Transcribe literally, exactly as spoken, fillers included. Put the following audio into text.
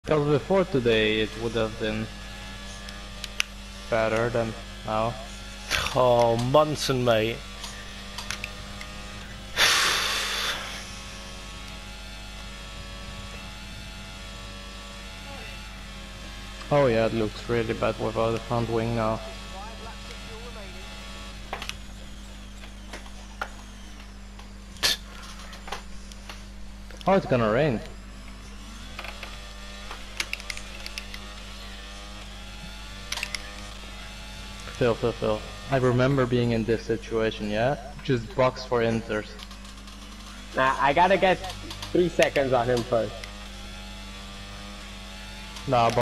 Because before today it would have been better than now. Oh, Munson, mate. Oh yeah, it looks really bad without the front wing now. Oh, it's gonna rain. Phil, Phil, Phil. I remember being in this situation, yeah? Just box for inters. Nah, I gotta get three seconds on him first. Nah,